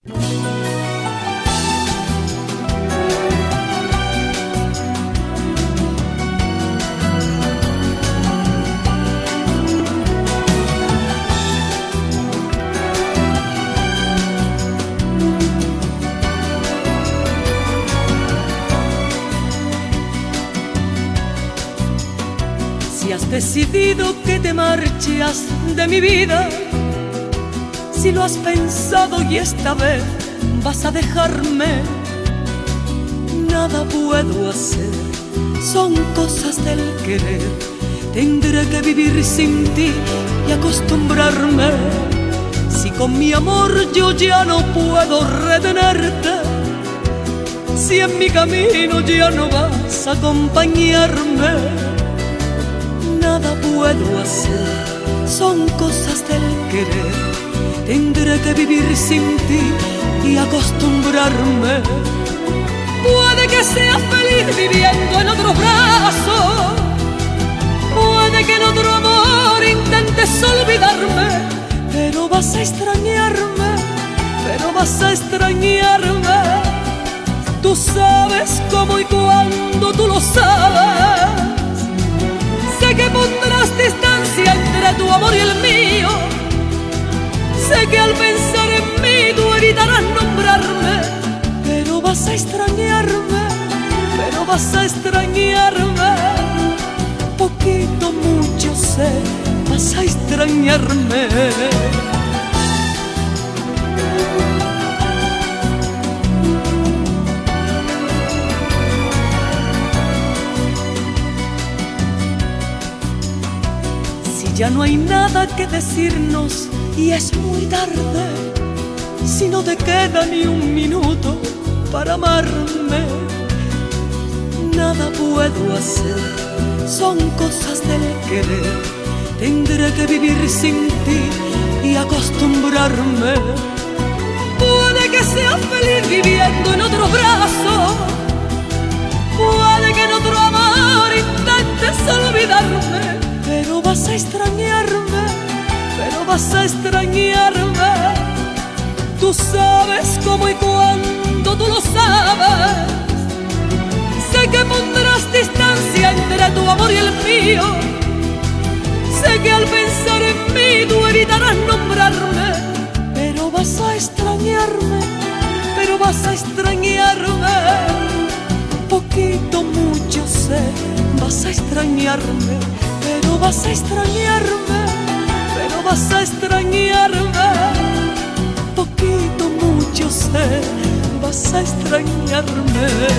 Si has decidido que te marchas de mi vida, si lo has pensado y esta vez vas a dejarme, nada puedo hacer, son cosas del querer. Tendré que vivir sin ti y acostumbrarme. Si con mi amor yo ya no puedo retenerte, si en mi camino ya no vas a acompañarme, nada puedo hacer, son cosas del querer. Tendré que vivir sin ti y acostumbrarme. Puede que seas feliz viviendo en otro brazo, puede que en otro amor intentes olvidarme, pero vas a extrañarme, pero vas a extrañarme. Tú sabes cómo y cuándo, tú lo sabes. Sé que pondrás distancia entre tu amor y el mío. Sé que al pensar en mí tú evitarás nombrarme, pero vas a extrañarme, pero vas a extrañarme. Poquito, mucho sé, vas a extrañarme. Ya no hay nada que decirnos y es muy tarde, si no te queda ni un minuto para amarme. Nada puedo hacer, son cosas del querer. Tendré que vivir sin ti y acostumbrarme. Puede que seas feliz viviendo en otro brazo, puede que en otro amor intentes olvidarme, pero vas a extrañarme, pero vas a extrañarme. Tú sabes cómo y cuándo, tú lo sabes. Sé que pondrás distancia entre tu amor y el mío. Sé que al pensar en mí tú evitarás nombrarme, pero vas a extrañarme, pero vas a extrañarme. Poquito, mucho sé, vas a extrañarme, pero vas a extrañarme, pero vas a extrañarme. Poquito, mucho sé, vas a extrañarme.